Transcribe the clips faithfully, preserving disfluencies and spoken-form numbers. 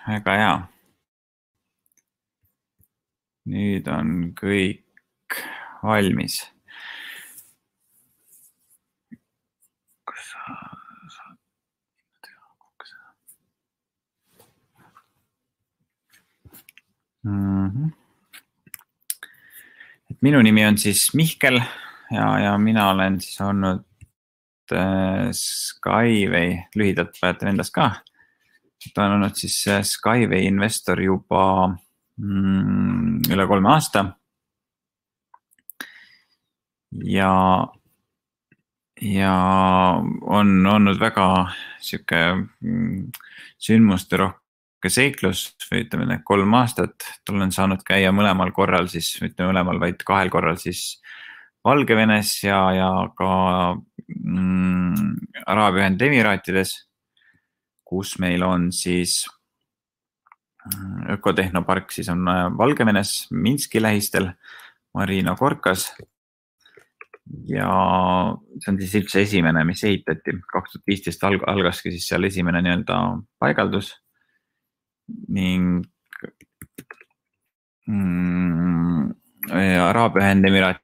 väga hea. Nüüd on kõik valmis. Kus sa saad teha? Mm-hmm. Et minu nimi on siis Mihkel ja, ja mina olen siis olnud äh, Skyway, lühidalt päätan endast ka. Ta on olnud siis Skyway investor juba mm, üle kolme aasta. Ja, ja on olnud väga siuke mm, sündmuste rohke seiklus, või ütleme kolm aastat. Olen saanud käia mõlemal korral, siis ütleme mõlemal vaid kahel korral siis Valgevenes ja, ja ka mm, Araabia Ühendemiraatides, kus meil on siis ökotehnopark, siis on Valgevenes Minski lähistel Marina Gorkas. Ja see on siis üldse esimene, mis ehitati. kaks tuhat viisteist algaski siis seal esimene nii-öelda paigaldus. Ning mm, Araabia Ühendemiraat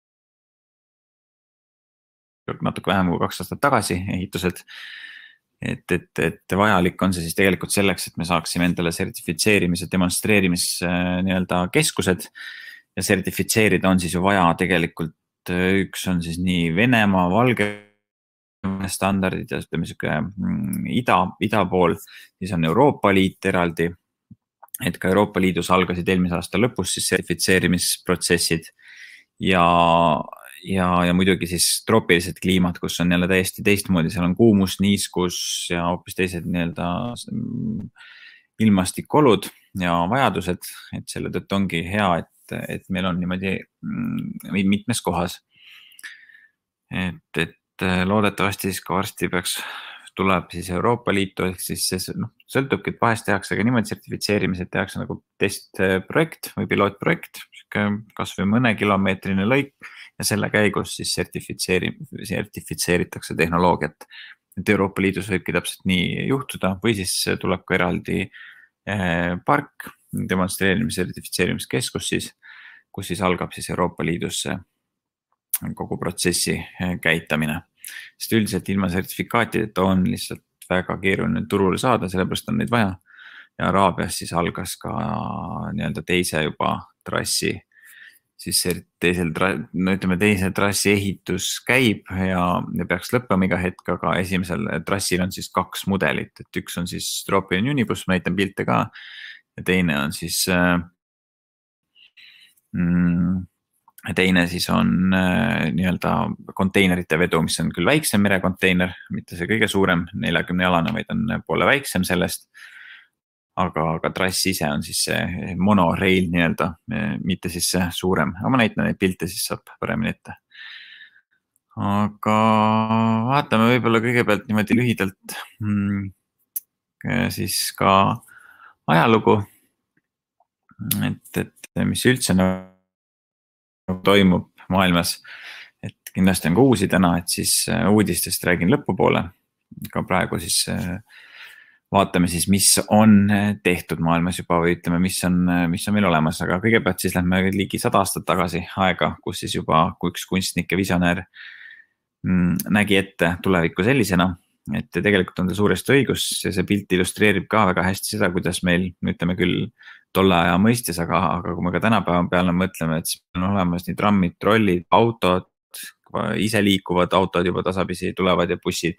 natuke vähem kui kaks aastat tagasi ehitused. Et, et, et vajalik on see siis tegelikult selleks, et me saaksime endale sertifitseerimise, demonstreerimis nii-öelda keskused ja sertifitseerida on siis ju vaja tegelikult. Üks on siis nii Venemaa, Valgevene standardid ja ütleme siuke ida, ida pool, siis on Euroopa Liit eraldi, et ka Euroopa Liidus algasid eelmise aasta lõpus siis sertifitseerimisprotsessid ja, ja, ja muidugi siis troopilised kliimad, kus on jälle täiesti teistmoodi, seal on kuumus, niiskus ja hoopis teised nii-öelda ilmastikolud ja vajadused, et selle tõttu ongi hea, et et meil on niimoodi mitmes kohas. Et, et loodetavasti siis ka varsti peaks tuleb siis Euroopa Liitu, ehk siis see no, sõltubki, et vahest tehakse ka niimoodi sertifitseerimised, tehakse nagu testprojekt või pilootprojekt, kas või mõne kilomeetrine lõik ja selle käigus siis sertifitseeri, sertifitseeritakse tehnoloogiat. Et Euroopa Liidus võibki täpselt nii juhtuda või siis tuleb ka eraldi park, demonstreerimise sertifitseerimiskeskus siis, kus siis algab siis Euroopa Liidus kogu protsessi käitamine. Sest üldiselt ilma sertifikaatideta on lihtsalt väga keeruline turule saada, sellepärast on neid vaja. Ja Araabias siis algas ka nii-öelda teise juba trassi, siis teisel, no ütleme teise trassi ehitus käib ja, ja peaks lõppema iga hetk, aga esimesel trassil on siis kaks mudelit, et üks on siis Tropiline Unibus, ma näitan pilte ka, ja teine on siis mm, teine siis on nii-öelda konteinerite vedu, mis on küll väiksem merekonteiner, mitte see kõige suurem neljakümne jalane, vaid on poole väiksem sellest. Aga, aga trass ise on siis see monorail nii-öelda, mitte siis see suurem. Aga ma näitan neid pilte, siis saab paremini ette. Aga vaatame võib-olla kõigepealt niimoodi lühidalt mm, siis ka ajalugu, et, et mis üldse toimub maailmas, et kindlasti on ka uusi täna, et siis uudistest räägin lõpupoole, ka praegu siis vaatame siis, mis on tehtud maailmas juba või ütleme, mis on, mis on meil olemas, aga kõigepealt siis lähme ligi sada aastat tagasi aega, kus siis juba üks kunstnik ja visionäär nägi ette tulevikku sellisena, et tegelikult on ta suuresti õigus ja see pilt illustreerib ka väga hästi seda, kuidas meil, ütleme küll tolle aja mõistes, aga, aga kui me ka tänapäeva peale mõtleme, et siis on olemas nii trammid, trollid, autod, ise liikuvad autod juba tasapisi tulevad ja bussid.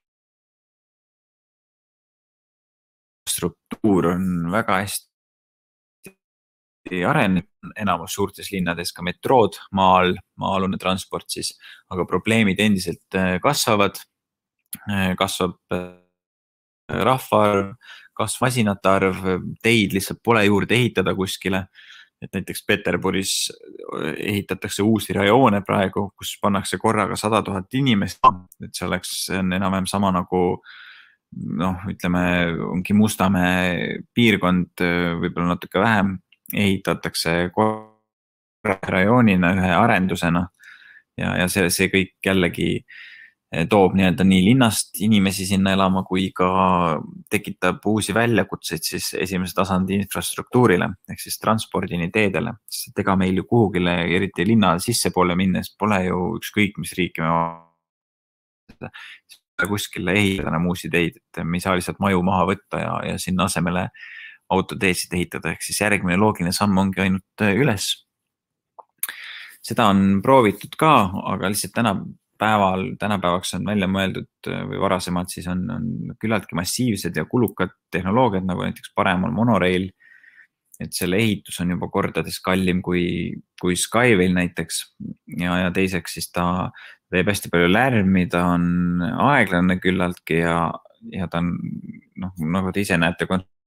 Struktuur on väga hästi arenenud, enamus suurtes linnades ka metrood, maal, maalune transport siis, aga probleemid endiselt kasvavad, kasvab rahvaarv, kasv masinate arv, teid lihtsalt pole juurde ehitada kuskile, et näiteks Peterburis ehitatakse uusi rajoone praegu, kus pannakse korraga sada tuhat inimest, et see oleks enam-vähem sama nagu noh, ütleme, ongi Mustamäe piirkond, võib-olla natuke vähem ehitatakse rajoonina ühe arendusena ja, ja see, see kõik jällegi toob nii-öelda nii linnast inimesi sinna elama, kui ka tekitab uusi väljakutseid siis esimese tasandi infrastruktuurile, ehk siis transpordini teedele. Sest ega meil ju kuhugile, eriti linna sissepoole minnes, pole ju ükskõik, mis riiki me kuskile ehitada enam uusi teid, et me ei saa lihtsalt maju maha võtta ja, ja sinna asemele autoteesid ehitada, ehk siis järgmine loogiline samm ongi ainult üles. Seda on proovitud ka, aga lihtsalt täna päeval, tänapäevaks on välja mõeldud või varasemalt siis on, on küllaltki massiivsed ja kulukad tehnoloogiad, nagu näiteks parem on monorail, et selle ehitus on juba kordades kallim kui, kui Skyvale näiteks ja, ja teiseks siis ta teeb hästi palju lärmi, ta on aeglane küllaltki ja, ja ta on, noh, nagu te ise näete,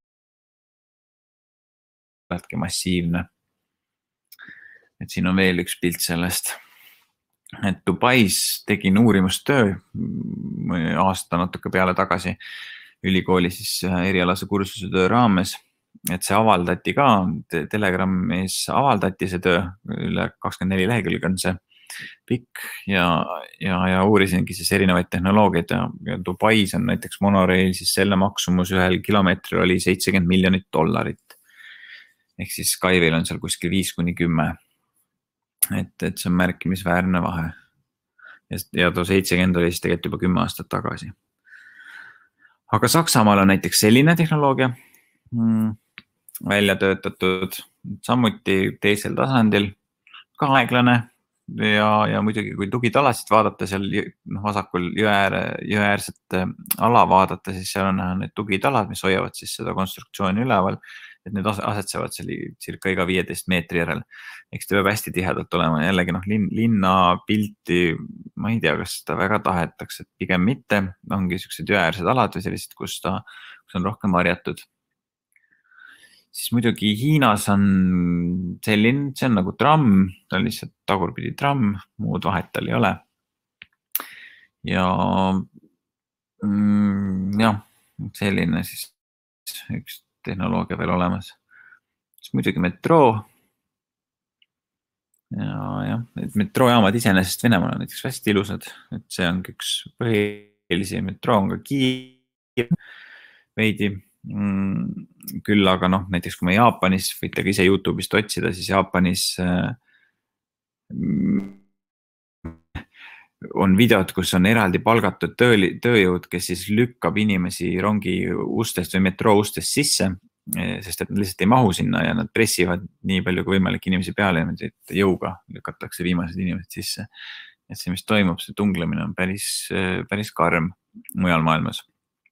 küllaltki massiivne. Et siin on veel üks pilt sellest. Et Dubais tegin uurimustöö aasta natuke peale tagasi ülikooli siis erialase kursuse töö raames, et see avaldati ka, Telegramis avaldati see töö, üle kakskümmend neli lehekülge on see pikk ja, ja, ja uurisingi siis erinevaid tehnoloogiaid ja, ja Dubais on näiteks monorail, siis selle maksumus ühel kilomeetril oli seitsekümmend miljonit dollarit. Ehk siis Skyvale on seal kuskil viis kuni kümme. Et, et see on märkimisväärne vahe. Ja too seitsekümmend oli siis tegelikult juba kümme aastat tagasi. Aga Saksamaal on näiteks selline tehnoloogia hmm, välja töötatud, samuti teisel tasandil, ka aeglane ja, ja muidugi kui tugitalasid vaadata seal no, vasakul jõe, jõeäärset ala vaadata, siis seal on need tugitalad, mis hoiavad siis seda konstruktsiooni üleval, et need asetsevad seal cirka iga viieteist meetri järel. Eks ta peab hästi tihedalt olema. Jällegi noh, lin, linna pilti, ma ei tea, kas seda väga tahetakse, et pigem mitte. Ongi sellised jõeäärsed alad või sellised, kus ta kus on rohkem varjatud. Siis muidugi Hiinas on selline, see on nagu tramm, ta on lihtsalt tagurpidi tramm, muud vahet tal ei ole. Ja mm, jah, selline siis üks tehnoloogia veel olemas. Siis muidugi metroo. Ja, ja, et metroojaamad iseenesest Venemaal on näiteks hästi ilusad, et see on üks põhilisi metroo on ka kiir veidi. Küll aga noh, näiteks kui me Jaapanis, võite ka ise YouTube'ist otsida, siis Jaapanis on videod, kus on eraldi palgatud töö, tööjõud, kes siis lükkab inimesi rongi ustest või metroo ustest sisse, sest et nad lihtsalt ei mahu sinna ja nad pressivad nii palju kui võimalik inimesi peale ja et jõuga lükatakse viimased inimesed sisse. Et see, mis toimub, see tunglemine on päris, päris karm mujal maailmas.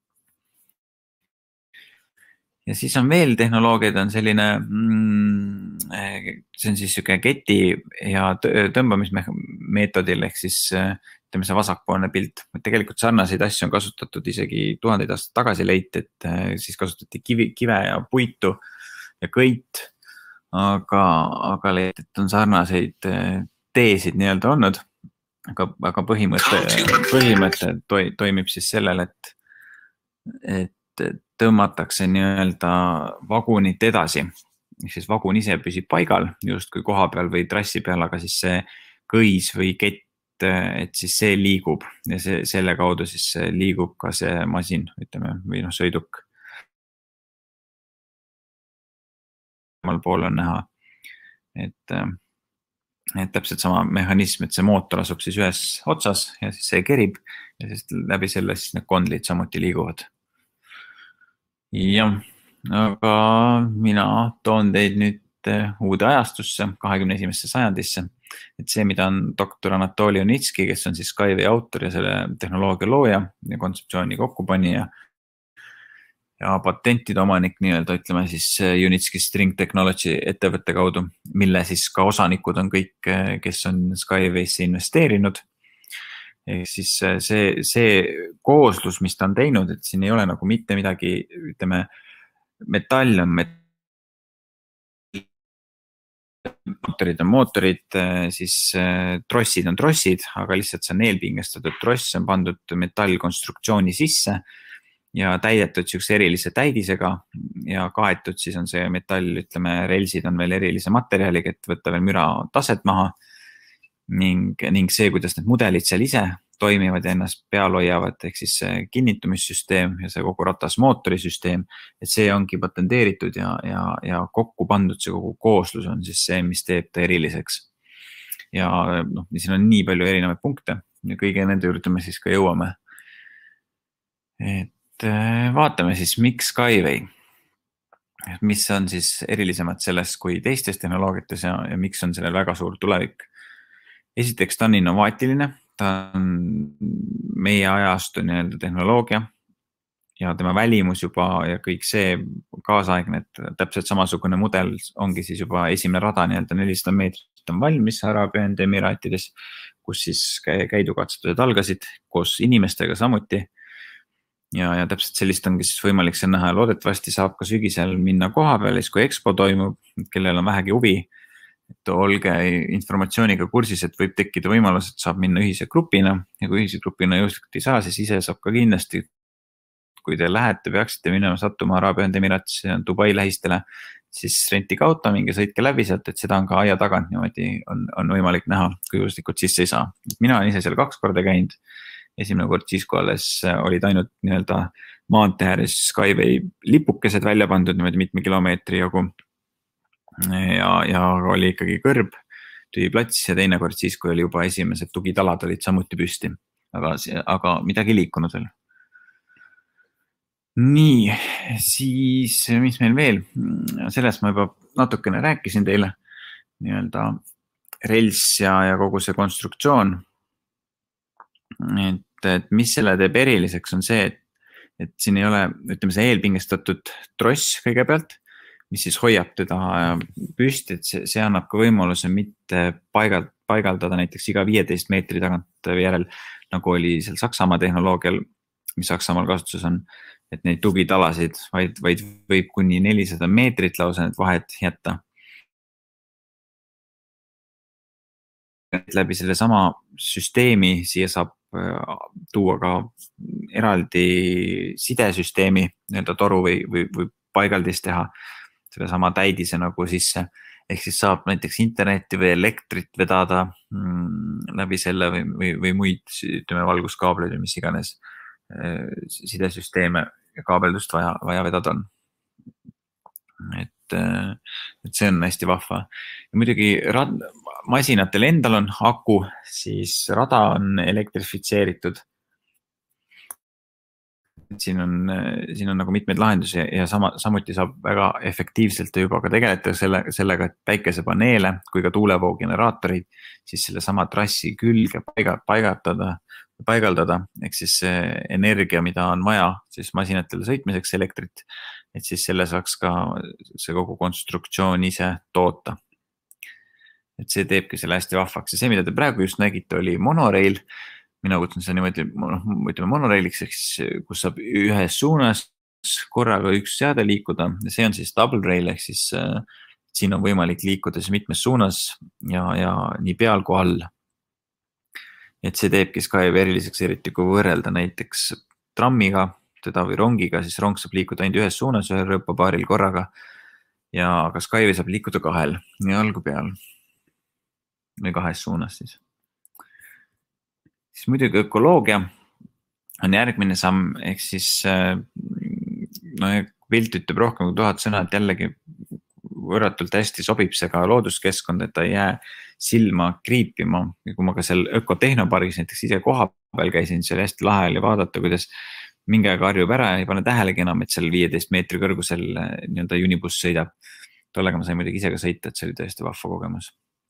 Ja siis on veel tehnoloogiad, on selline, mm, see on siis siuke keti ja tõmbamismeetodil, ehk siis ütleme see vasakpoolne pilt. Tegelikult sarnaseid asju on kasutatud isegi tuhandeid aastaid tagasi leiti, et siis kasutati kivi, kive ja puitu ja kõit, aga, aga leiti, et on sarnaseid teesid nii-öelda olnud, aga, aga põhimõte, põhimõte toimib siis sellel, et, et tõmmatakse nii-öelda vagunit edasi. Siis vagun ise püsib paigal just kui koha peal või trassi peal, aga siis see kõis või kett, et siis see liigub ja see, selle kaudu siis liigub ka see masin, ütleme, või noh, sõiduk. Mal pool on näha, et, et täpselt sama mehhanism, et see mootor asub siis ühes otsas ja siis see kerib ja siis läbi selle siis need kondlid samuti liiguvad. Jah, aga mina toon teid nüüd uude ajastusse, kahekümne esimesse sajandisse. Et see, mida on doktor Anatoli Unitski, kes on siis Skyway autor ja selle tehnoloogia looja ja kontseptsiooni kokkupanija ja patentide omanik nii-öelda, ütleme siis Unitski String Technology ettevõtte kaudu, mille siis ka osanikud on kõik, kes on Skyway'sse investeerinud. Siis see, see kooslus, mis ta on teinud, et siin ei ole nagu mitte midagi, ütleme, metall on met... mootorid on mootorid, siis trossid on trossid, aga lihtsalt see on eelpingestatud tross, on pandud metallkonstruktsiooni sisse ja täidetud siukse erilise täidisega ja kaetud siis on see metall, ütleme, relsid on veel erilise materjaliga, et võtta veel müra taset maha. Ning, ning see, kuidas need mudelid seal ise toimivad ja ennast peal hoiavad, ehk siis see kinnitumissüsteem ja see kogu ratasmootorisüsteem, et see ongi patenteeritud ja, ja, ja kokku pandud see kogu kooslus on siis see, mis teeb ta eriliseks. Ja noh, siin on nii palju erinevaid punkte ja kõige nende juurde me siis ka jõuame. Et vaatame siis, miks Skyway, mis on siis erilisemad sellest kui teistes tehnoloogiates ja, ja miks on sellel väga suur tulevik. Esiteks ta on innovaatiline, ta on meie ajastu nii-öelda tehnoloogia ja tema välimus juba ja kõik see kaasaegne, et täpselt samasugune mudel ongi siis juba esimene rada nii-öelda nelisada meetrit on valmis Araabia Ühendemiraatides, kus siis käidukatsetused algasid koos inimestega samuti. Ja, ja täpselt sellist ongi siis võimalik see näha ja loodetavasti saab ka sügisel minna koha peal, kui Expo toimub, kellel on vähegi huvi, et olge informatsiooniga kursis, et võib tekkida võimalus, et saab minna ühise grupina ja kui ühise grupina juhuslikult ei saa, siis ise saab ka kindlasti, kui te lähete, peaksite minema sattuma Araabia Ühendemiraatisse ja Dubai lähistele, siis rentige auto, minge sõitke läbi sealt, et seda on ka aia tagant niimoodi on, on võimalik näha, kui juhuslikult sisse ei saa. Mina olen ise seal kaks korda käinud. Esimene kord siis, kui alles olid ainult nii-öelda maantee ääres Skyway lipukesed välja pandud niimoodi mitme kilomeetri jagu ja, ja oli ikkagi kõrb, tühi plats ja teine kord siis, kui oli juba esimesed tugitalad olid samuti püsti, aga, aga midagi liikunud veel. Nii, siis mis meil veel? Sellest ma juba natukene rääkisin teile, nii-öelda rels ja, ja kogu see konstruktsioon. Et, et mis selle teeb eriliseks on see, et, et siin ei ole, ütleme see eelpingestatud tross kõigepealt, mis siis hoiab teda püsti, et see, see annab ka võimaluse mitte paigald, paigaldada näiteks iga viieteist meetri tagant järel, nagu oli seal Saksamaa tehnoloogial, mis Saksamaal kasutuses on, et neid tugitalasid, vaid, vaid võib kuni nelisada meetrit lausa need vahed jätta. Läbi selle sama süsteemi siia saab tuua ka eraldi sidesüsteemi, nii-öelda toru või, või, või paigaldist teha selle sama täidise nagu sisse. Ehk siis saab näiteks internetti või elektrit vedada mm, läbi selle või, või, või muid, ütleme, valguskaableid või mis iganes sidesüsteeme ja kaabeldust vaja, vaja vedada on. Et, et see on hästi vahva. Ja muidugi rad, masinatel endal on aku, siis rada on elektrifitseeritud. Siin on, siin on nagu mitmeid lahendusi ja sama, samuti saab väga efektiivselt juba ka tegeleda selle, sellega, et päikesepaneele kui ka tuulevoogeneraatorid siis selle sama trassi külge paiga, paigatada, paigaldada, ehk siis see energia, mida on vaja siis masinatele sõitmiseks elektrit, et siis selle saaks ka see kogu konstruktsioon ise toota. Et see teebki selle hästi vahvaks ja see, mida te praegu just nägite, oli monorail. Mina kutsun seda niimoodi, ütleme monorailiks, ehk siis kus saab ühes suunas korraga üks seade liikuda. See on siis double rail, ehk siis äh, siin on võimalik liikuda siis mitmes suunas ja, ja nii peal kui all. Et see teebki Skyway eriliseks, eriti kui võrrelda näiteks trammiga teda või rongiga, siis rong saab liikuda ainult ühes suunas, ühe rööpapaaril korraga. Ja aga Skyway saab liikuda kahel, nii all kui peal. Või kahes suunas siis. Siis muidugi ökoloogia on järgmine samm, ehk siis no, pilt ütleb rohkem kui tuhat sõna, et jällegi võrratult hästi sobib see ka looduskeskkond, et ta ei jää silma kriipima. Ja kui ma ka seal ökotehnopargis näiteks ise koha peal käisin, see oli hästi lahe oli vaadata, kuidas mingi aeg harjub ära ja ei pane tähelegi enam, et seal viieteist meetri kõrgusel nii-öelda Unibus sõidab. Tollega ma sain muidugi ise ka sõita, et see oli tõesti vahva kogemus.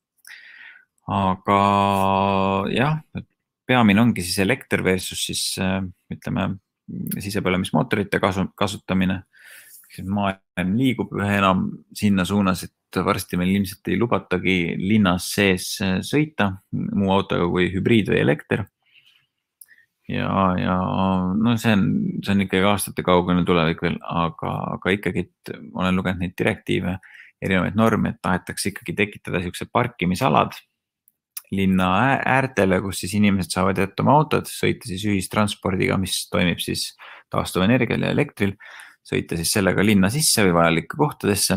Aga jah, peamine ongi siis elekter versus siis ütleme sisepõlemismootorite kasutamine. Maailm liigub ühe enam sinna suunas, et varsti meil ilmselt ei lubatagi linnas sees sõita muu autoga kui hübriid või elekter. Ja, ja no see on, see on ikkagi aastate kaugune tulevik veel, aga, aga ikkagi olen lugenud neid direktiive, erinevaid norme, et tahetakse ikkagi tekitada siuksed parkimisalad linna äärtele, kus siis inimesed saavad jätta oma autod, sõita siis ühistranspordiga, mis toimib siis taastuvenergial ja elektril, sõita siis sellega linna sisse või vajalike kohtadesse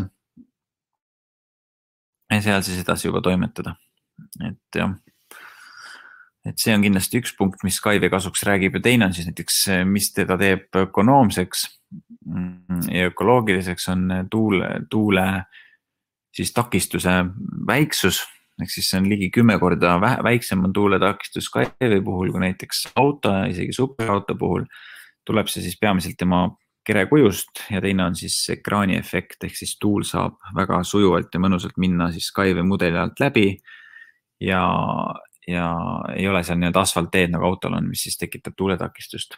ja seal siis edasi juba toimetada. Et jah, et see on kindlasti üks punkt, mis Skype'i kasuks räägib ja teine on siis näiteks, mis teda teeb ökonoomseks ja ökoloogiliseks on tuule, tuule siis takistuse väiksus. Ehk siis see on ligi kümme korda väiksem on tuuletakistus Skype'i puhul kui näiteks auto, isegi superauto puhul. Tuleb see siis peamiselt tema kerekujust ja teine on siis ekraani efekt, ehk siis tuul saab väga sujuvalt ja mõnusalt minna siis Skype'i mudeli alt läbi ja, ja ei ole seal nii-öelda asfaltteed nagu autol on, mis siis tekitab tuuletakistust.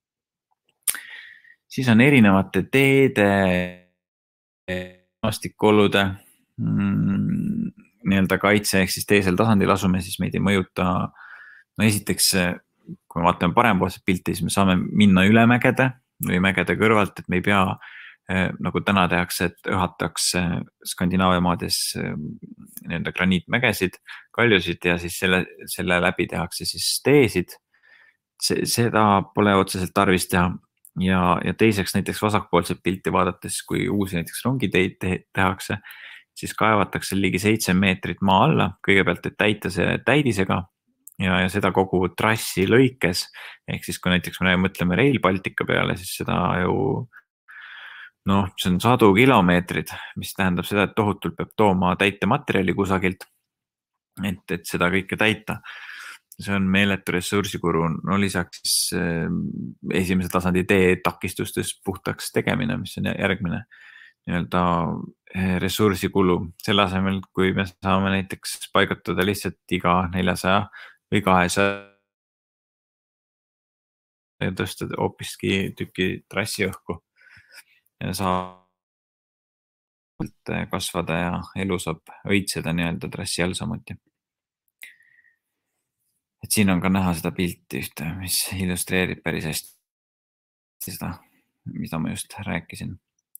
Siis on erinevate teede, maastikolude mm, nii-öelda kaitse, ehk siis teisel tasandil asume, siis meid ei mõjuta. No esiteks, kui me vaatame parempoolset pilti, siis me saame minna üle mägede või mägede kõrvalt, et me ei pea nagu täna tehakse, et õhatakse Skandinaavia maades nii-öelda graniitmägesid, kaljusid ja siis selle, selle läbi tehakse siis teesid. Seda pole otseselt tarvis teha. Ja, ja teiseks näiteks vasakpoolset pilti vaadates, kui uusi näiteks rongiteid tehakse, siis kaevatakse ligi seitse meetrit maa alla, kõigepealt, et täita see täidisega ja, ja seda kogu trassi lõikes. Ehk siis, kui näiteks me mõtleme Rail Baltica peale, siis seda ju, noh, see on sadu kilomeetrid, mis tähendab seda, et tohutult peab tooma täitematerjali kusagilt, et, et seda kõike täita. See on meeletu ressursikuru, no lisaks esimese tasandi tee takistustes puhtaks tegemine, mis on järgmine nii-öelda ressursikulu. Selle asemel, kui me saame näiteks paigutada lihtsalt iga neljasaja või kahesaja ja tõsta hoopiski tüki trassi õhku ja saab kasvada ja elu saab õitseda nii-öelda trassi all samuti. Et siin on ka näha seda pilti ühte, mis illustreerib päris hästi seda, mida ma just rääkisin.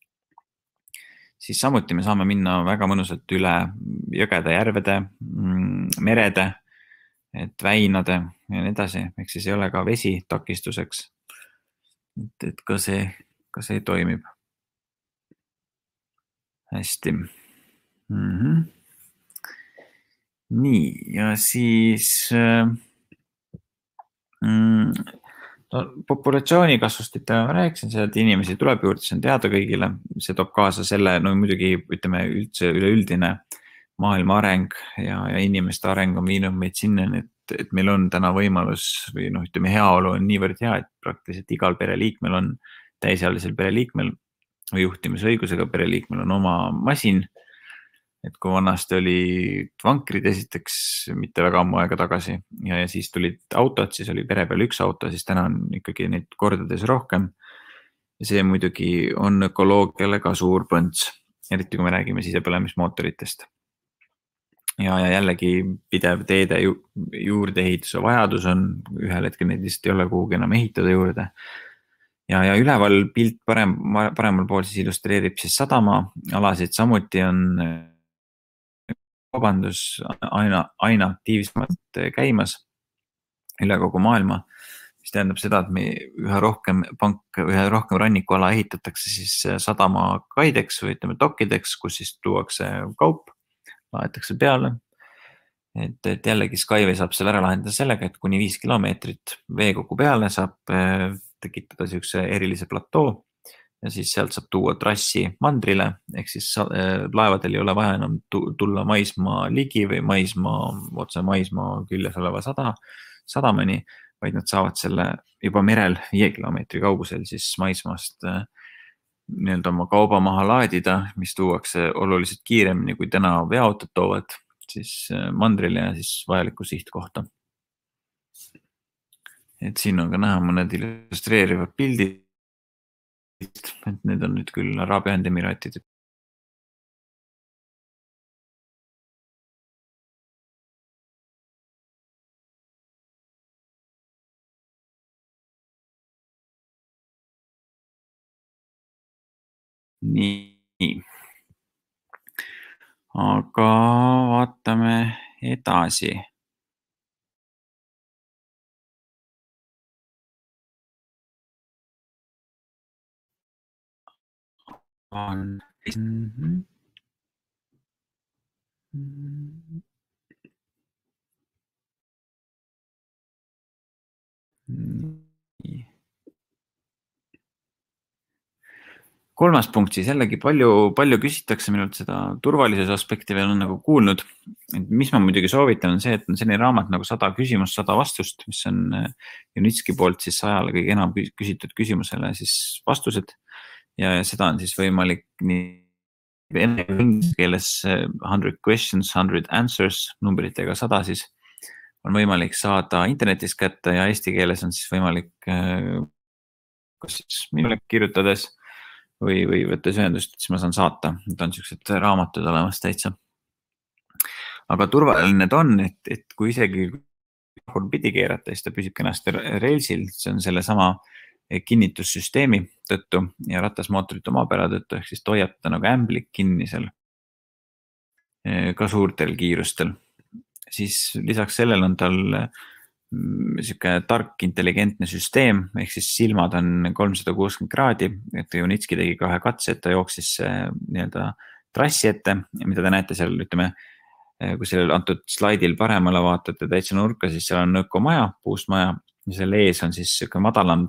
Siis samuti me saame minna väga mõnusalt üle jõgede, järvede, merede, et väinade ja nii edasi. Ehk siis ei ole ka vesi takistuseks. Et, et ka see, ka see toimib. Hästi. Mm-hmm. Nii, ja siis mm, no, populatsiooni kasvust, et ma rääkisin seda, et inimesi tuleb juurde, see on teada kõigile, see toob kaasa selle, no muidugi ütleme üldse üleüldine maailma areng ja, ja inimeste areng on viinud meid sinna, et, et meil on täna võimalus või noh, ütleme heaolu on niivõrd hea, et praktiliselt igal pereliikmel on, täisealisel pereliikmel või juhtimisõigusega pereliikmel on oma masin. Et kui vanasti oli vankrid esiteks mitte väga ammu aega tagasi ja, ja siis tulid autod, siis oli pere peal üks auto, siis täna on ikkagi neid kordades rohkem. Ja see muidugi on ökoloogiale ka suur põnts, eriti kui me räägime sisepõlemismootoritest. Ja, ja jällegi pidev teede ju, juurdeehituse vajadus on, ühel hetkel neid lihtsalt ei ole kuhugi enam ehitada juurde. Ja, ja üleval pilt parem, paremal pool siis illustreerib siis sadama alasid, samuti on kaubandus aina, aina aktiivsemalt käimas üle kogu maailma, mis tähendab seda, et me üha rohkem pank, üha rohkem rannikuala ehitatakse siis sadama kaideks või ütleme dokkideks, kus siis tuuakse kaup, laetakse peale. Et, et jällegi Skyway saab selle ära lahendada sellega, et kuni viis kilomeetrit veekogu peale saab tekitada siukse erilise platoo. Ja siis sealt saab tuua trassi mandrile, ehk siis laevadel ei ole vaja enam tulla maismaa ligi või maismaa, otse maismaa küljes oleva sada, sadamani, vaid nad saavad selle juba merel viie kilomeetri kaugusel siis maismaast nii-öelda oma kauba maha laadida, mis tuuakse oluliselt kiiremini, kui täna veoautod toovad siis mandrile ja siis vajalikku sihtkohta. Et siin on ka näha mõned illustreerivad pildid. Et need on nüüd küll Araabia Ühendemiraatid. Nii. Aga vaatame edasi. On... Kolmas punkt siis jällegi palju, palju küsitakse minult seda turvalisuse aspekti veel on nagu kuulnud. Et mis ma muidugi soovitan on see, et on selline raamat nagu sada küsimust, sada vastust, mis on Junitski poolt siis sajale kõige enam küsitud küsimusele siis vastused. Ja seda on siis võimalik nii inglise keeles hundred questions, hundred answers, numbritega sada siis on võimalik saada internetis kätte ja eesti keeles on siis võimalik kas siis minule kirjutades või, või võttes ühendust, siis ma saan saata. Need on sellised raamatud olemas täitsa. Aga turvaline ta on, et, et kui isegi pidi keerata, siis ta püsib kenasti reilsil. See on selle sama kinnitussüsteemi tõttu ja ratasmootorite omapära tõttu, ehk siis toiab ta nagu ämblik kinni seal ka suurtel kiirustel. Siis lisaks sellel on tal siuke tark, intelligentne süsteem, ehk siis silmad on kolmsada kuuskümmend kraadi, et Junitski tegi kahe katse, et ta jooksis nii-öelda trassi ette, mida te näete seal, ütleme, kui sellel antud slaidil paremale vaatate täitsa nurka, siis seal on nõko maja, puust maja, ja selle ees on siis siuke madalam,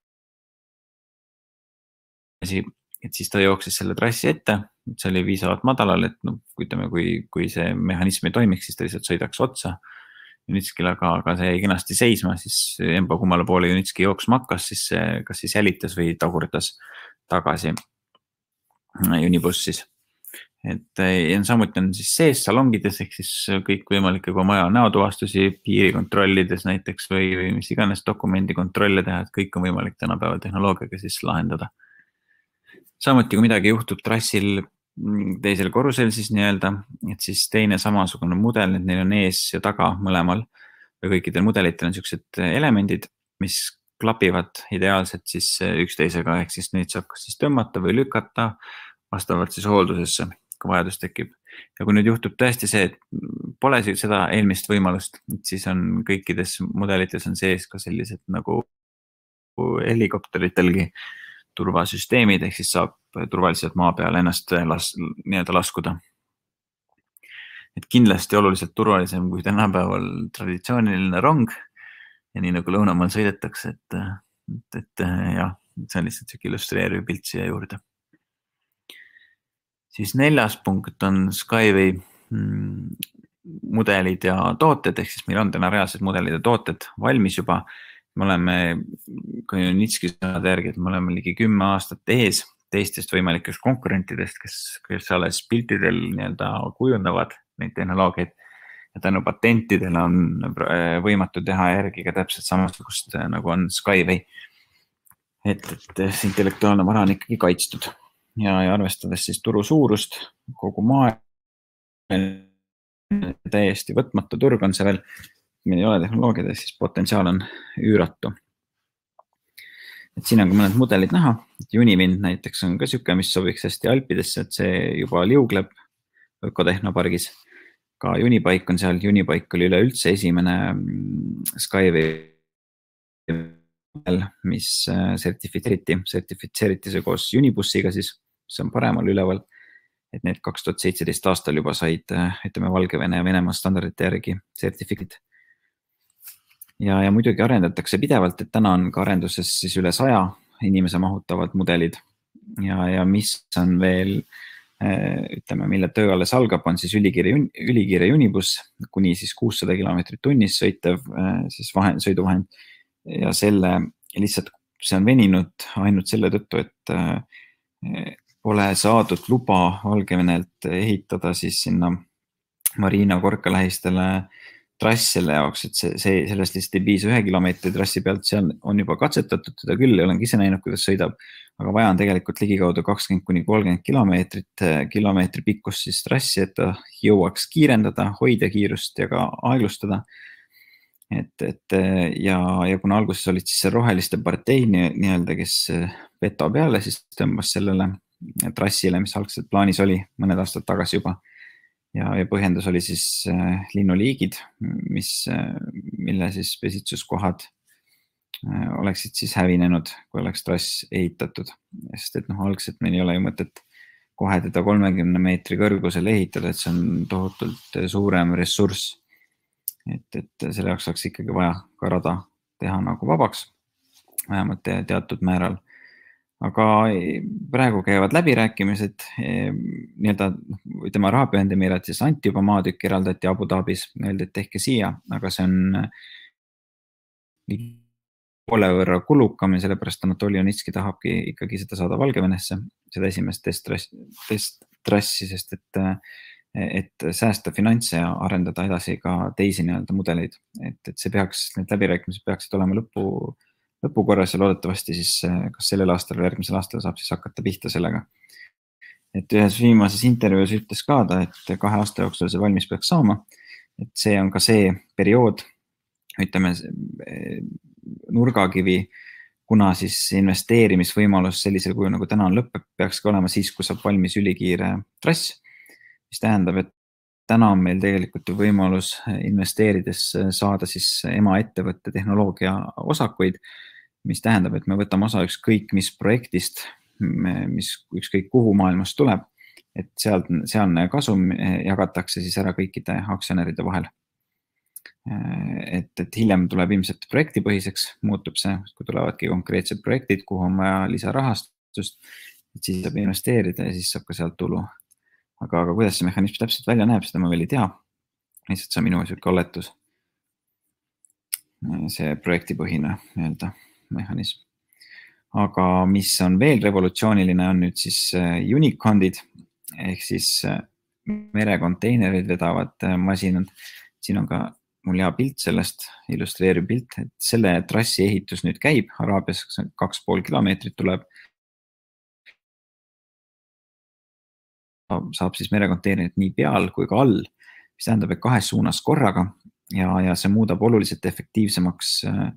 et siis ta jooksis selle trassi ette, see oli viisavalt madalal, et no, ütleme, kui, kui see mehhanism ei toimiks, siis ta lihtsalt sõidaks otsa Junitskile, aga, aga see jäi kenasti seisma, siis emba kummale poole Junitski jooksma hakkas, siis see kas siis jälitas või tagurdas tagasi Unibussis. Et ja samuti on siis sees salongides, ehk siis kõik võimalike kui maja näotuvastusi piirikontrollides näiteks või, või mis iganes dokumendi kontrolle teha, et kõik on võimalik tänapäeval tehnoloogiaga siis lahendada. Samuti, kui midagi juhtub trassil teisel korrusel siis nii-öelda, et siis teine samasugune mudel, et neil on ees ja taga mõlemal või kõikidel mudelitel on sellised elemendid, mis klapivad ideaalselt siis üksteisega, ehk siis neid saab kas siis tõmmata või lükata vastavalt siis hooldusesse, kui vajadus tekib. Ja kui nüüd juhtub tõesti see, et pole seda eelmist võimalust, siis on kõikides mudelites on sees ka sellised nagu helikopteritelgi turvasüsteemid, ehk siis saab turvaliselt maa peale ennast las, nii-öelda laskuda. Et kindlasti oluliselt turvalisem kui tänapäeval traditsiooniline rong ja nii nagu lõunamaal sõidetakse, et, et, et jah, see on lihtsalt siuke illustreeriv pilt siia juurde. Siis neljas punkt on Skyway mudelid ja tooted, ehk siis meil on täna reaalsed mudelid ja tooted valmis juba. Me oleme, kui Junitski sõnade järgi, et me oleme ligi kümme aastat ees teistest võimalikest konkurentidest, kes, kes alles piltidel nii-öelda kujundavad neid tehnoloogiaid ja tänu patentidele on võimatu teha järgi ka täpselt samasugust nagu on Skyway. Et, et see intellektuaalne vara on ikkagi kaitstud ja, ja arvestades siis turu suurust, kogu maa täiesti võtmatu turg on see veel, meil ei ole tehnoloogiad, siis potentsiaal on üüratu. Et siin on ka mõned mudelid näha, et Uniwind näiteks on ka siuke, mis sobiks hästi Alpidesse, et see juba liugleb ökotehnopargis. Ka Unibike on seal, Unibike oli üleüldse esimene Skyway, mis sertifitseeriti, sertifitseeriti see koos Unibussiga siis, see on paremal üleval. Et need kaks tuhat seitseteist aastal juba said, ütleme, Valgevene ja Venemaa standardite järgi sertifikaat. Ja, ja muidugi arendatakse pidevalt, et täna on ka arenduses siis üle saja inimese mahutavad mudelid ja, ja mis on veel, ütleme, mille töö alles algab, on siis ülikiire, ülikiire Unibus, kuni siis kuussada kilomeetrit tunnis sõitev siis vahend, sõiduvahend ja selle lihtsalt see on veninud ainult selle tõttu, et pole saadud luba Valgevenelt ehitada siis sinna Marina Gorka lähistele trass selle jaoks, et see, see, sellest lihtsalt ei piisa ühe kilomeetri trassi pealt, seal on juba katsetatud teda küll, olen ise näinud, kuidas sõidab, aga vaja on tegelikult ligikaudu kakskümmend kuni kolmkümmend kilomeetrit, kilomeetri pikkus siis trassi, et ta jõuaks kiirendada, hoida kiirust ja ka aeglustada. Et, et ja, ja kuna alguses olid siis see roheliste partei nii-öelda, kes veto peale siis tõmbas sellele trassile, mis algselt plaanis oli mõned aastad tagasi juba. Ja, ja põhjendus oli siis äh, linnuliigid, mis, äh, mille siis pesitsuskohad äh, oleksid siis hävinenud, kui oleks trass ehitatud. Sest et noh, algselt meil ei ole ju mõtet kohe teda kolmekümne meetri kõrgusel ehitada, et see on tohutult suurem ressurss. Et, et selle jaoks oleks ikkagi vaja ka rada teha nagu vabaks, vähemalt teatud määral. Aga praegu käivad läbirääkimised, nii-öelda, ütleme, Araabia Ühendemiratis anti juba maatükk, eraldati Abu Dhabis, öeldi, et tehke siia, aga see on poole võrra kulukam ja sellepärast Anatoli Unitski tahabki ikkagi seda saada Valgevenesse, seda esimest testtrassi, sest et, et säästa finantse ja arendada edasi ka teisi nii-öelda mudeleid. Et, et see peaks, need läbirääkimised peaksid olema lõpu, lõpukorras ja loodetavasti siis kas sellel aastal või järgmisel aastal saab siis hakata pihta sellega. Et ühes viimases intervjuus ütles ka ta, et kahe aasta jooksul see valmis peaks saama, et see on ka see periood, ütleme, nurgakivi, kuna siis investeerimisvõimalus sellisel kuju nagu täna on lõpeb, peaks ka olema siis, kui saab valmis ülikiire trass, mis tähendab, et täna on meil tegelikult ju võimalus investeerides saada siis ema ettevõtte tehnoloogia osakuid, mis tähendab, et me võtame osa ükskõik mis projektist, mis ükskõik kuhu maailmas tuleb, et seal, sealne kasum jagatakse siis ära kõikide aktsionäride vahel. Et, et hiljem tuleb ilmselt projektipõhiseks, muutub see, kui tulevadki konkreetsed projektid, kuhu on vaja lisarahastust, et siis saab investeerida ja siis saab ka sealt tulu. Aga, aga kuidas see mehhanism täpselt välja näeb, seda ma veel ei tea. Lihtsalt see on minu selline oletus. See projektipõhine nii-öelda mehhanism. Aga mis on veel revolutsiooniline, on nüüd siis unicondid, ehk siis merekonteinerid vedavad masinad. Siin on ka mul hea pilt sellest, illustreeriv pilt, et selle trassi ehitus nüüd käib, Araabias kaks pool kilomeetrit tuleb. Saab siis merekonteinerit nii peal kui ka all, mis tähendab, et kahes suunas korraga ja, ja see muudab oluliselt efektiivsemaks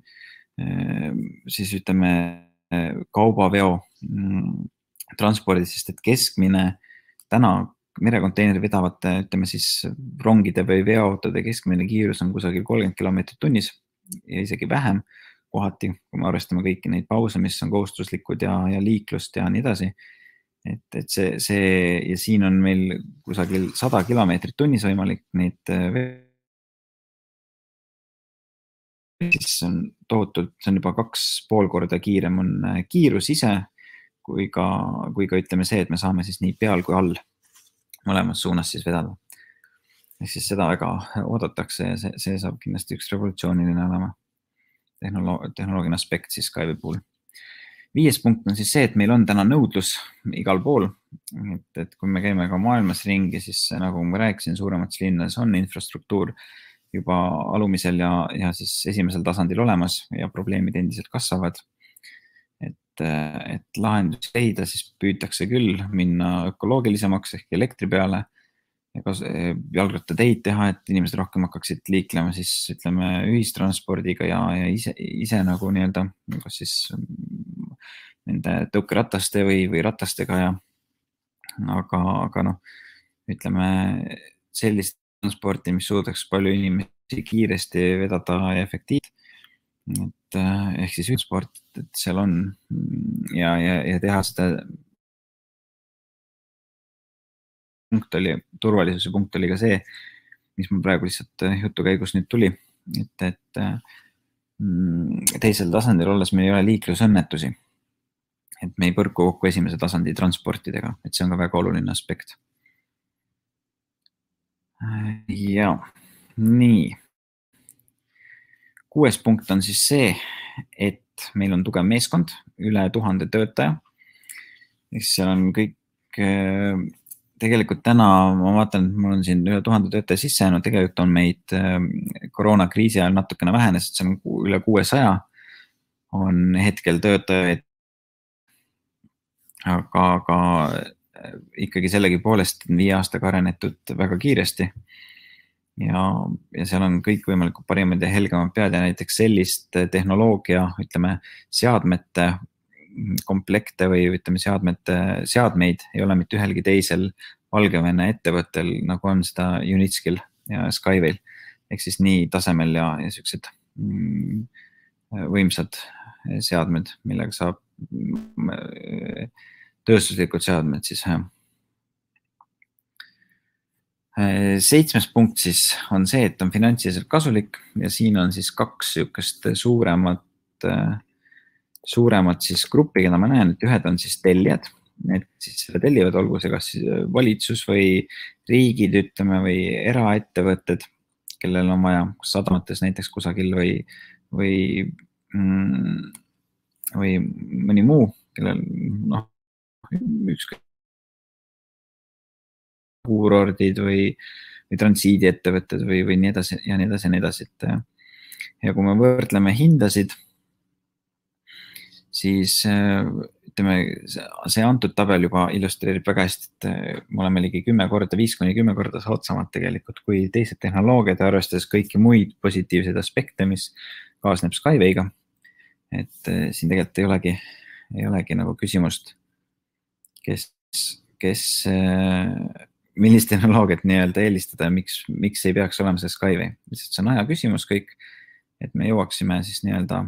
siis ütleme kaubaveo transpordi, sest et keskmine täna merekonteineri vedavate, ütleme siis rongide või veoautode keskmine kiirus on kusagil kolmkümmend kilomeetrit tunnis ja isegi vähem kohati, kui me arvestame kõiki neid pause, mis on kohustuslikud ja, ja liiklust ja nii edasi. Et, et see, see ja siin on meil kusagil sada kilomeetrit tunnis võimalik neid siis on tohutult, see on juba kaks pool korda kiirem on kiirus ise, kui ka, kui ka ütleme see, et me saame siis nii peal kui all mõlemas suunas siis vedada. Ehk siis seda väga oodatakse ja see, see saab kindlasti üks revolutsiooniline olema Tehnolo- tehnoloogine aspekt siis Skype'i puhul. Viies punkt on siis see, et meil on täna nõudlus igal pool, et, et kui me käime ka maailmas ringi, siis nagu ma rääkisin, suuremates linnades on infrastruktuur juba alumisel ja, ja siis esimesel tasandil olemas ja probleemid endiselt kasvavad. Et, et lahendus leida, siis püütakse küll minna ökoloogilisemaks ehk elektri peale ja kas jalgrattateid teha, et inimesed rohkem hakkaksid liiklema siis ütleme ühistranspordiga ja, ja ise, ise nagu nii-öelda kas siis nende tõukerataste või, või ratastega ja aga, aga noh, ütleme sellist transporti, mis suudaks palju inimesi kiiresti vedada ja efektiivselt. Et, ehk siis üldsport, et seal on ja, ja, ja teha seda punkt oli, turvalisuse punkt oli ka see, mis mul praegu lihtsalt jutu käigus nüüd tuli, et, et teisel tasandil olles meil ei ole liiklusõnnetusi. Et me ei põrku kokku esimese tasandi transportidega, et see on ka väga oluline aspekt. Ja, nii. Kuues punkt on siis see, et meil on tugev meeskond, üle tuhande töötaja. Seal on kõik, tegelikult täna ma vaatan, et mul on siin üle tuhande töötaja sisse jäänud, tegelikult on meid koroonakriisi ajal natukene vähenes, et see on üle kuuesaja on hetkel töötajaid. Aga, aga ikkagi sellegi poolest viie aastaga arenetud väga kiiresti ja, ja seal on kõik võimalikud parimad ja helgemad pead ja näiteks sellist tehnoloogia, ütleme, seadmete komplekte või ütleme seadmete, seadmeid ei ole mitte ühelgi teisel Valgevene ettevõttel, nagu on seda Unitskil ja Skyveil, ehk siis nii tasemel ja, ja sellised võimsad seadmed, millega saab tööstuslikud seadmed siis. Seitsmes punkt siis on see, et on finantsiliselt kasulik ja siin on siis kaks sükest suuremat, suuremat siis gruppi, keda ma näen, et ühed on siis tellijad, et siis selle tellivad, olgu see kas siis valitsus või riigid, ütleme, või eraettevõtted, kellel on vaja sadamates näiteks kusagil või, või, või mõni muu, kellel noh, ükskõik kuurordid või, või transiidiettevõtted või, või nii edasi ja nii edasi ja nii edasi. Et, ja kui me võrdleme hindasid, siis ütleme, see antud tabel juba illustreerib väga hästi, et me oleme ligi kümme korda, viis kuni kümme korda soodsamad tegelikult kui teised tehnoloogiad, arvestades kõiki muid positiivseid aspekte, mis kaasneb Skyway'ga. Et siin tegelikult ei olegi, ei olegi nagu küsimust, kes, kes millist tehnoloogiat nii-öelda eelistada ja miks, miks ei peaks olema see Skyway. Lihtsalt see on aja küsimus kõik, et me jõuaksime siis nii-öelda,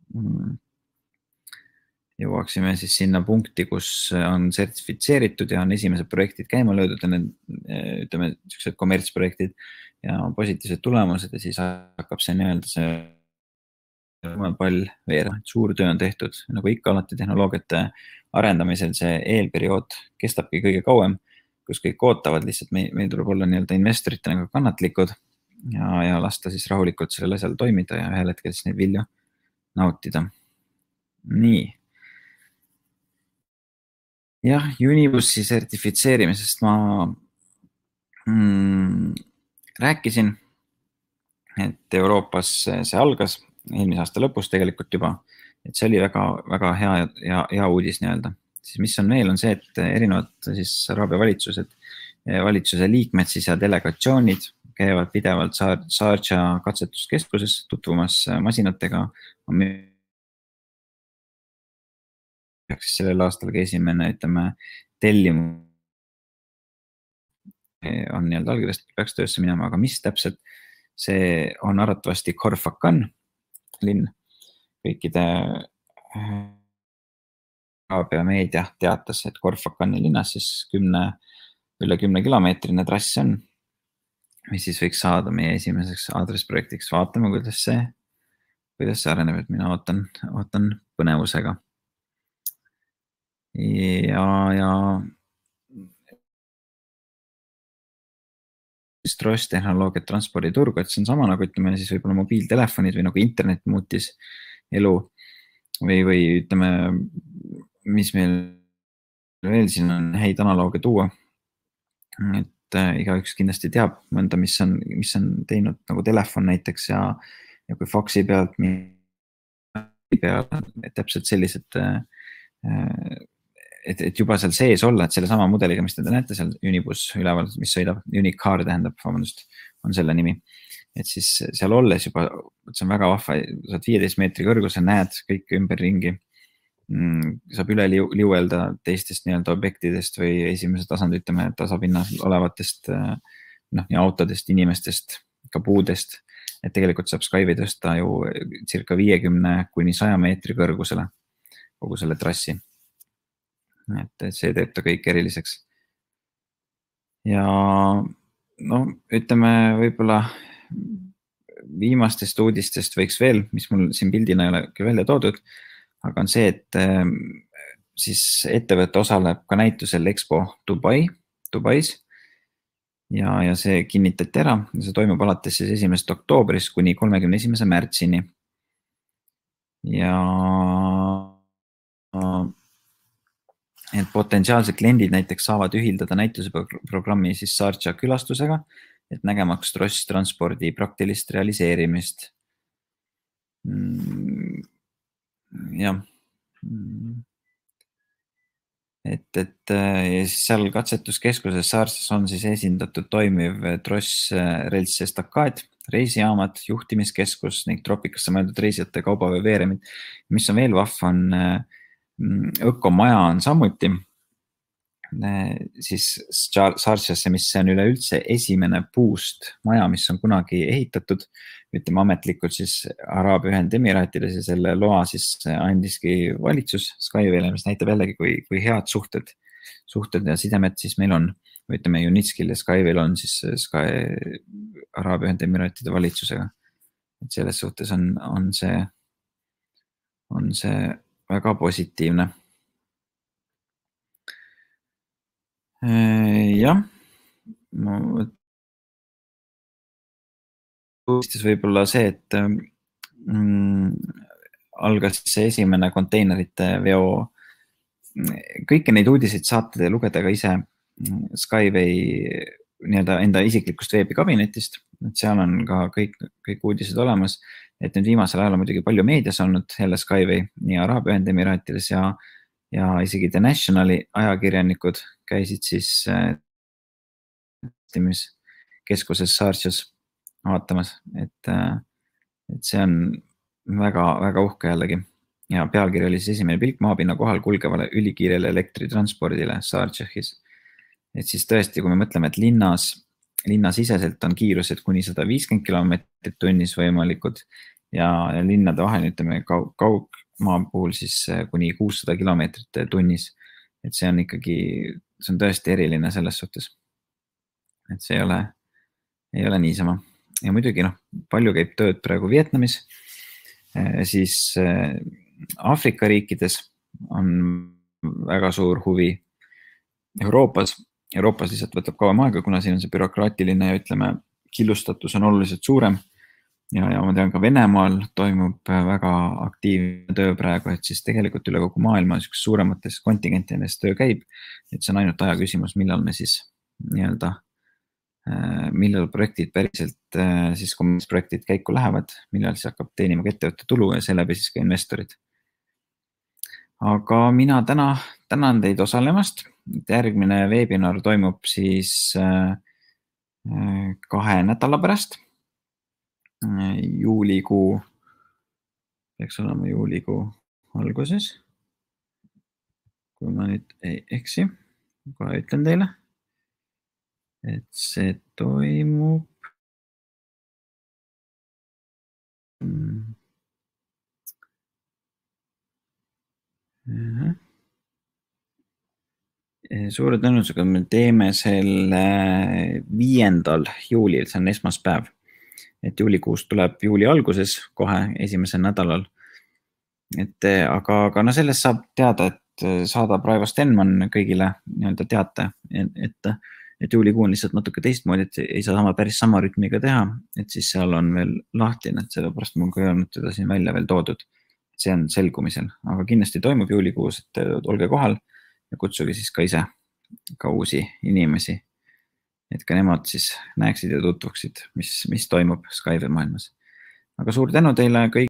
jõuaksime siis sinna punkti, kus on sertifitseeritud ja on esimesed projektid käima löödud ja need, ütleme, sellised kommertsprojektid ja positiivsed tulemused ja siis hakkab see nii-öelda see pall veera. Suur töö on tehtud, nagu ikka alati tehnoloogiate arendamisel see eelperiood kestabki kõige kauem, kus kõik ootavad, lihtsalt meil, meil tuleb olla nii-öelda investoritena kannatlikud ja, ja lasta siis rahulikult sellel asjal toimida ja ühel hetkel siis neid vilju nautida. Nii. Jah, Unibussi sertifitseerimisest ma mm, rääkisin, et Euroopas see algas eelmise aasta lõpus tegelikult juba, et see oli väga, väga hea ja hea uudis nii-öelda. Siis mis on veel, on see, et erinevad siis Araabia valitsused, valitsuse liikmed siis ja delegatsioonid käivad pidevalt Sharjah katsetuskeskuses tutvumas masinatega. Sellel aastal ka esimene, ütleme, tellim on nii-öelda algedest, peaks töösse minema, aga mis täpselt see on arvatavasti Khor Fakkan linn kõikide Araabia meedia teatas, et Khor Fakkani linnas siis kümne, üle kümne kilomeetrine trass on, mis siis võiks saada meie esimeseks aadressprojektiks. Vaatame, kuidas see, kuidas see areneb, et mina ootan, ootan põnevusega. Ja, ja Tross tehnoloogiat transporditurgu, et see on sama nagu ütleme siis võib-olla mobiiltelefonid või nagu internet muutis elu või, või ütleme, mis meil veel siin on häid analooge tuua. Et äh, igaüks kindlasti teab mõnda, mis on, mis on teinud nagu telefon näiteks ja, ja kui faksi pealt, pealt et täpselt sellised, äh, et, et juba seal sees olla, et selle sama mudeliga, mis te näete seal Unibus üleval, mis sõidab, Unicar tähendab, vabandust, on selle nimi. Et siis seal olles juba, see on väga vahva, saad viieteist meetri kõrgusel, näed kõik ümber ringi. Saab üle liuelda teistest nii-öelda objektidest või esimese tasandi, ütleme, tasapinnas olevatest noh, nii autodest, inimestest, ka puudest. Et tegelikult saab Skyway tõsta ju circa viiekümne kuni saja meetri kõrgusele kogu selle trassi. Et see teeb ta kõik eriliseks. Ja no ütleme võib-olla viimastest uudistest võiks veel, mis mul siin pildina ei ole välja toodud, aga on see, et siis ettevõte osaleb ka näitusel Expo Dubai, Dubais ja, ja see kinnitati ära. See toimub alates siis esimesest oktoobrist kuni kolmekümne esimese märtsini. Ja et potentsiaalsed kliendid näiteks saavad ühildada näituse programmi siis Sharjah külastusega, et nägemaks Tross transpordi praktilist realiseerimist. Jah. Et, et ja siis seal katsetuskeskuses Sharjahs on siis esindatud toimiv Tross relts estakaad, reisijaamad, juhtimiskeskus ning tropikasse mõeldud reisijate kaubaveo veeremid. Mis on veel vahv, on ökomaja on samuti siis Sharjasse, mis on üleüldse esimene puust maja, mis on kunagi ehitatud, ütleme ametlikult siis Araabia Ühendemiraatides ja selle loa siis andiski valitsus Skyway'le, mis näitab jällegi, kui, kui head suhted, suhted ja sidemed siis meil on. või ütleme Unitskil ja Skyway'l on siis Sky Araabia Ühendemiraatide valitsusega. Et selles suhtes on, on see, on see väga positiivne. Jah, ma uudistes võib-olla see, et mm, algas see esimene konteinerite veo. Kõiki neid uudiseid saate lugeda ka ise Skyway nii-öelda enda isiklikust veebikabinetist, et seal on ka kõik, kõik uudised olemas, et nüüd viimasel ajal on muidugi palju meedias olnud jälle Skyway nii Araabia Ühendemiraatides ja, ja isegi The Nationali ajakirjanikud käisid siis keskuses Sharjah's vaatamas, et, et see on väga, väga uhke jällegi ja pealkiri oli siis esimene pilk maapinna kohal kulgevale ülikiirele elektritranspordile Sharjah'is. Et siis tõesti, kui me mõtleme, et linnas, linnasiseselt on kiirused kuni sada viiskümmend kilomeetrit tunnis võimalikud ja linnade vahel, ütleme kaug, kaugmaa puhul siis kuni kuussada kilomeetrit tunnis. Et see on ikkagi, see on tõesti eriline selles suhtes. Et see ei ole, ei ole niisama. Ja muidugi noh, palju käib tööd praegu Vietnamis, siis Aafrika riikides on väga suur huvi. Euroopas, Euroopas lihtsalt võtab kauem aega, kuna siin on see bürokraatiline ja ütleme, killustatus on oluliselt suurem. Ja, ja ma tean ka Venemaal toimub väga aktiivne töö praegu, et siis tegelikult üle kogu maailma suuremates kontingentides töö käib. Et see on ainult aja küsimus, millal me siis nii-öelda millal projektid päriselt siis kommertsprojektid käiku lähevad, millal siis hakkab teenima ettevõtte tulu ja seeläbi siis ka investorid. Aga mina täna tänan teid osalemast. Järgmine webinar toimub siis kahe nädala pärast. Juulikuu, peaks olema juulikuu alguses. Kui ma nüüd ei eksi, kohe ütlen teile. Et see toimub suure tõenäosusega me teeme selle viiendal juulil, see on esmaspäev. Et juulikuust tuleb juuli alguses kohe esimesel nädalal. Et, aga, aga no sellest saab teada, et saadab Raivo Stenman kõigile nii-öelda teate, et et juulikuu on lihtsalt natuke teistmoodi, et ei saa sama, päris sama rütmiga teha, et siis seal on veel lahtine, et sellepärast mul ka ei olnud teda siin välja veel toodud. See on selgumisel, aga kindlasti toimub juulikuus, et olge kohal ja kutsuge siis ka ise ka uusi inimesi, et ka nemad siis näeksid ja tutvuksid, mis, mis toimub Skyway maailmas. Aga suur tänu teile kõik.